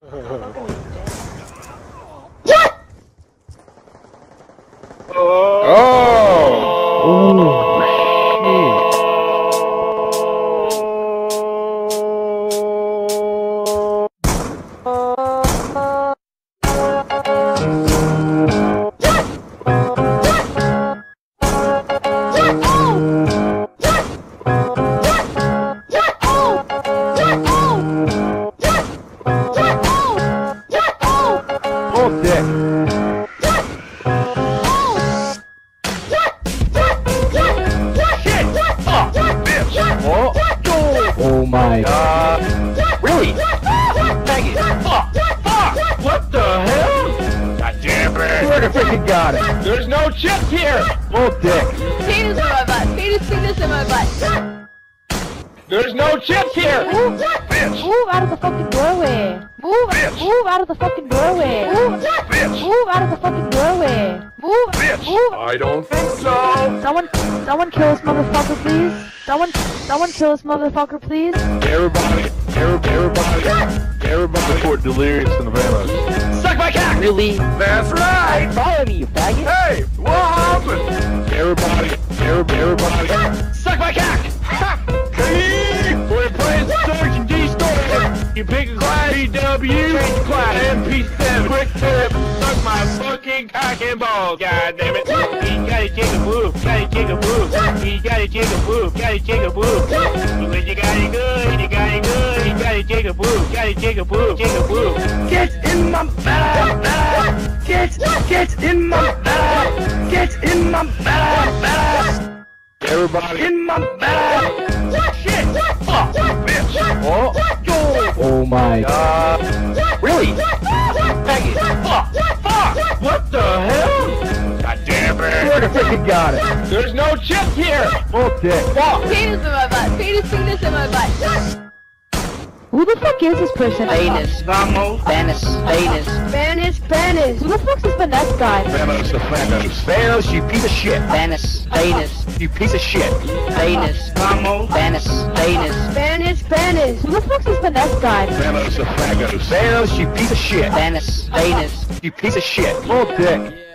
Oh my god. Really? Dang it. Fuck! What the hell? God damn it. Where the freaking got it? There's no chips here! Oh, dick. Penis in my butt. Penis in my butt. There's no chips here! Move, Bitch! move out of the fucking doorway. Move, Bitch. move out of the fucking doorway. Move, Bitch! move out of the fucking doorway. Move, Bitch! move. I don't think so! Someone kill this motherfucker, please. Someone kill this motherfucker, please. Everybody report delirious in the Vanoss. Suck my cock! Really? That's right! Follow me, you faggot. Hey! What happened? Everybody. Suck my cock! We're playing Sergeant D story. You pick a class, BW, change class, MP7, quick tip, suck my fucking cock and balls. God damn it. You gotta take a move, gotta take a move. You gotta take a move, gotta take a move. When you got it good, you got it good. You gotta take a move, gotta take a move, take a move. Get in my bag, get in my bag, get in my bag. Everybody. In my bag! Shit! Fuck! Bitch! Oh my god. Really? Dang it! Fuck! What the hell? God damn it! Where the freaking got it? There's no chips here! Oh, dick. Fuck! Penis in my butt. Penis in my butt. Who the fuck is this person? Vanoss, Vanoss, Vanoss. Who the fuck's this Vanoss guy? Vanoss, you piece of shit. Vanoss, You piece of shit. Vanoss, Vanoss. Who the fuck's this Vanoss guy? Vanoss, you piece of shit. Vanoss. You piece of shit. Oh, dick.